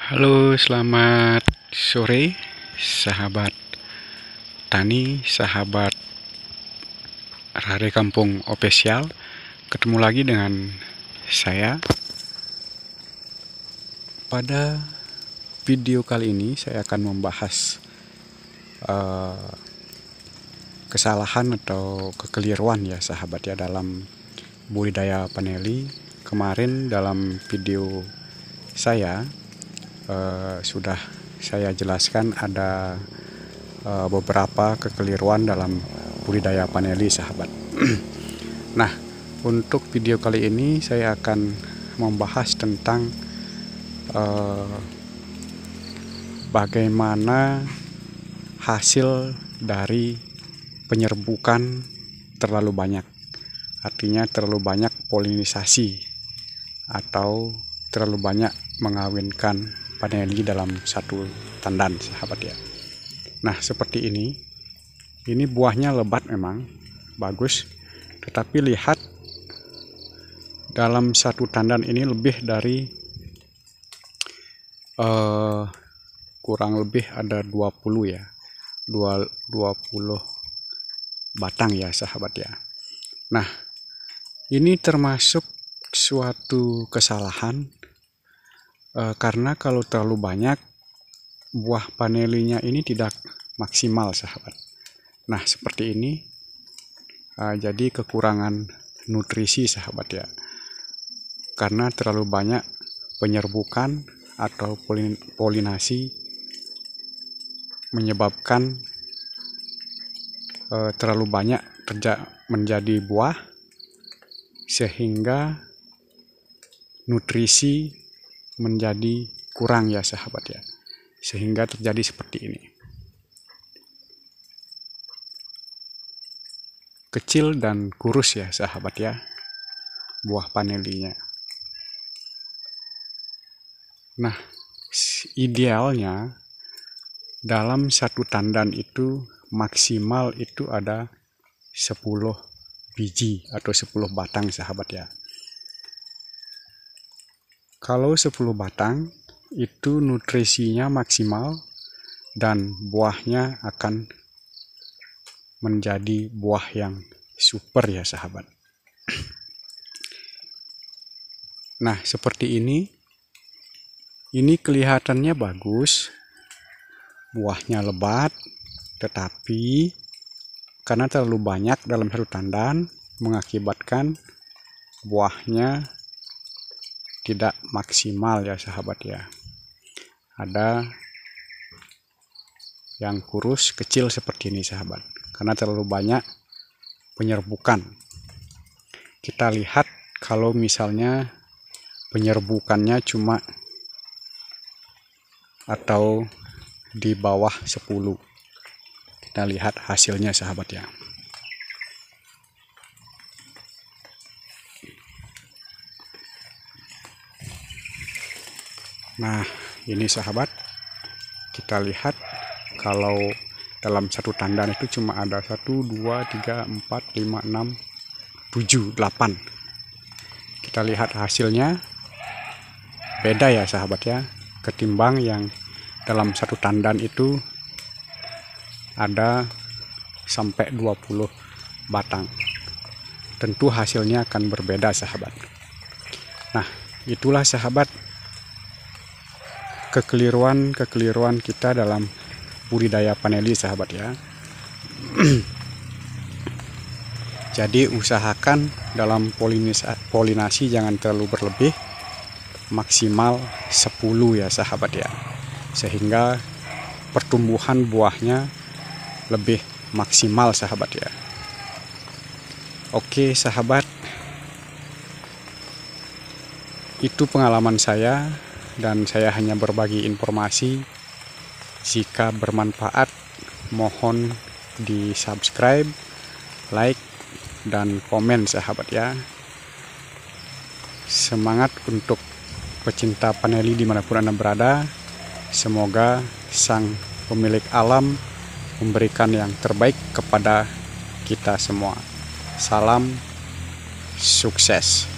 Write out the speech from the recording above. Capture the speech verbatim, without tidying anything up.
Halo, selamat sore, sahabat tani, sahabat Rare Kampung Official. Ketemu lagi dengan saya. Pada video kali ini saya akan membahas uh, kesalahan atau kekeliruan ya sahabat ya dalam budidaya paneli. Kemarin dalam video saya uh, sudah saya jelaskan ada uh, beberapa kekeliruan dalam budidaya paneli sahabat. Nah, untuk video kali ini saya akan membahas tentang uh, bagaimana hasil dari penyerbukan terlalu banyak, artinya terlalu banyak polinisasi atau terlalu banyak mengawinkan paneli dalam satu tandan sahabat ya. Nah, seperti ini ini buahnya lebat memang bagus, tetapi lihat dalam satu tandan ini lebih dari uh, kurang lebih ada dua puluh ya dua puluh batang ya sahabat ya. Nah, ini termasuk suatu kesalahan e, karena kalau terlalu banyak buah panelinya ini tidak maksimal sahabat. Nah, seperti ini e, jadi kekurangan nutrisi sahabat ya, karena terlalu banyak penyerbukan atau polin, polinasi menyebabkan e, terlalu banyak terja, menjadi buah, sehingga nutrisi menjadi kurang ya sahabat ya, sehingga terjadi seperti ini, kecil dan kurus ya sahabat ya buah panelinya. Nah, idealnya dalam satu tandan itu maksimal itu ada sepuluh biji atau sepuluh batang sahabat ya. Kalau sepuluh batang itu nutrisinya maksimal dan buahnya akan menjadi buah yang super ya sahabat. Nah, seperti ini ini kelihatannya bagus, buahnya lebat, tetapi karena terlalu banyak dalam satu tandan mengakibatkan buahnya tidak maksimal ya sahabat ya. Ada yang kurus kecil seperti ini sahabat, karena terlalu banyak penyerbukan. Kita lihat kalau misalnya penyerbukannya cuma atau di bawah sepuluh. Kita lihat hasilnya sahabat ya. Nah, ini sahabat, kita lihat kalau dalam satu tandan itu cuma ada satu, dua, tiga, empat, lima, enam, tujuh, delapan. Kita lihat hasilnya beda ya sahabat ya, ketimbang yang dalam satu tandan itu ada sampai dua puluh batang. Tentu hasilnya akan berbeda sahabat. Nah, itulah sahabat kekeliruan-kekeliruan kita dalam budidaya paneli sahabat ya. Jadi usahakan dalam polinasi, polinasi jangan terlalu berlebih, maksimal sepuluh ya sahabat ya, sehingga pertumbuhan buahnya lebih maksimal sahabat ya. Oke sahabat, itu pengalaman saya dan saya hanya berbagi informasi. Jika bermanfaat mohon di subscribe, like, dan komen sahabat ya. Semangat untuk pecinta paneli dimanapun Anda berada. Semoga sang pemilik alam memberikan yang terbaik kepada kita semua. Salam sukses.